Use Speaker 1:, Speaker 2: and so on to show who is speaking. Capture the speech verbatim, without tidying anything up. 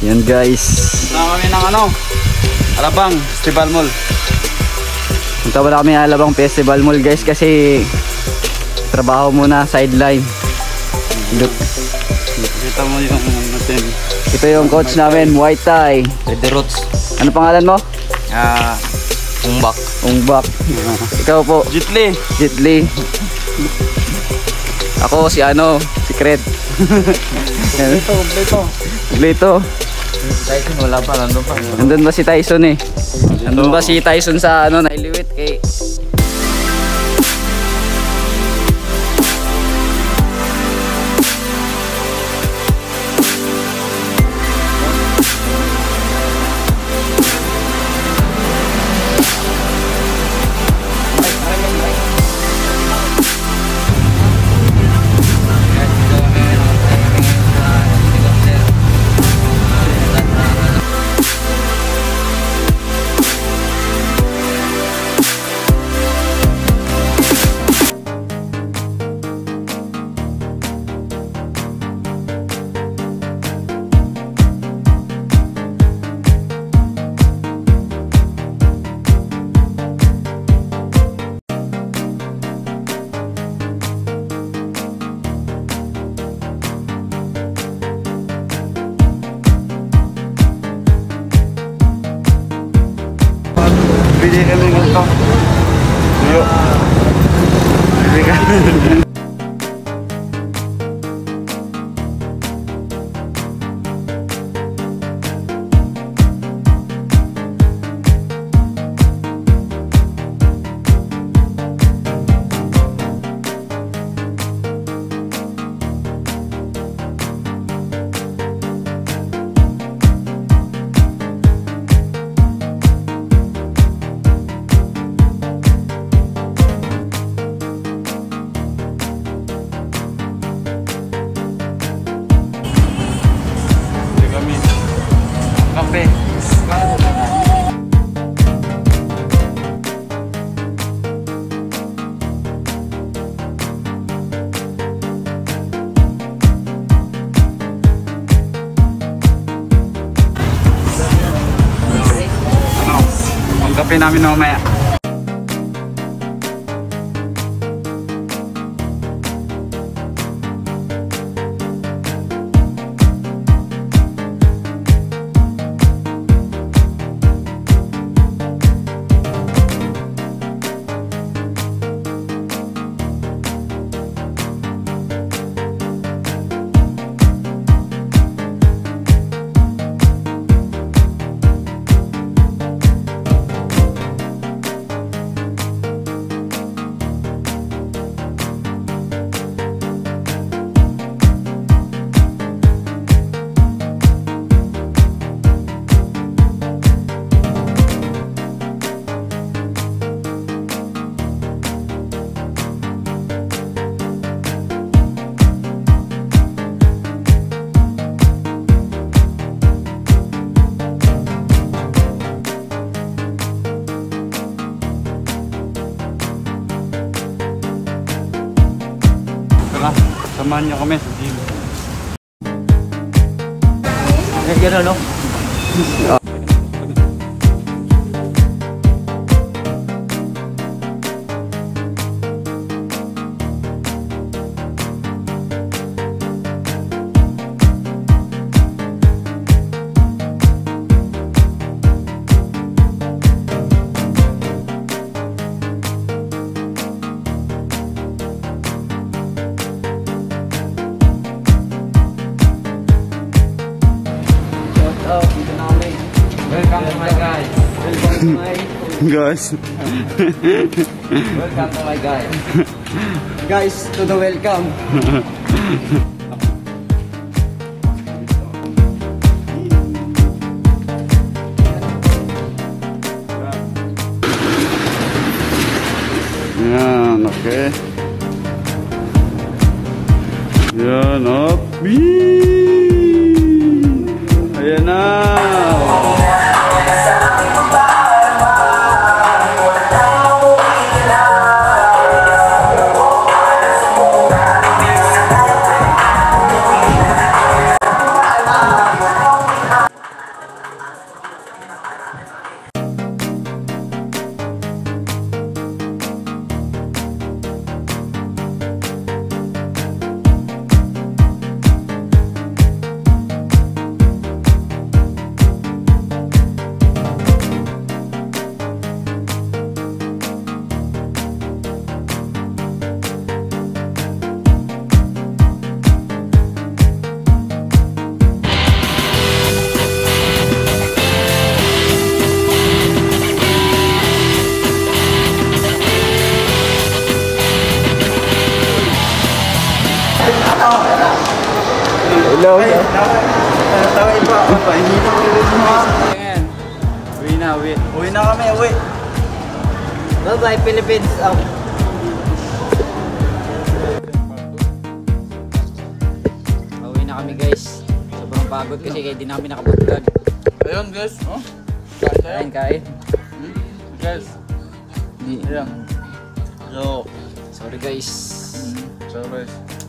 Speaker 1: Yan guys.
Speaker 2: Punta kami ng ano, Alabang Festival Mall.
Speaker 1: Punta wala kami Alabang Festival Mall guys kasi trabaho muna, sideline.
Speaker 2: Kita mo yung natin.
Speaker 1: Ito yung coach namin, Muay Thai.
Speaker 2: The Roots.
Speaker 1: Ano pangalan mo?
Speaker 2: Ah, Umbak.
Speaker 1: Umbak. Ikaw po?
Speaker 2: Jitli.
Speaker 1: Jitli. Ako si ano, Secret.
Speaker 2: Kompleto, kompleto.
Speaker 1: Kompleto.
Speaker 2: Tyson wala pa, nandun pa.
Speaker 1: Nandun ba si Tyson eh? Nandun ba si Tyson sa ano, nailiwit kay...
Speaker 2: Bili kami ng ito. Yo. Bili kami. Kape. Ano? Ang kape namin mamaya. Samahan niyo kami sa gym.
Speaker 1: Eh, gano'n no?
Speaker 2: Welcome to my guys. Welcome to my
Speaker 1: Guys.
Speaker 2: Welcome to my guys.
Speaker 1: Guys, to the welcome.
Speaker 2: Yan, okay. Yan, up. Ayan na.
Speaker 1: Pahingi na ulit mo ha.
Speaker 2: Ayan. Uwi na, uwi.
Speaker 1: Uwi na kami, uwi.
Speaker 3: Bye bye Philippines. Oh.
Speaker 2: Uwi na kami guys. Sobrang pagod kasi kaya di namin nakapuntan.
Speaker 4: Ayun guys, oh.
Speaker 2: Kain, kain.
Speaker 4: Guys,
Speaker 2: Di.
Speaker 4: ayan. Yo,
Speaker 2: Sorry guys.
Speaker 4: so guys.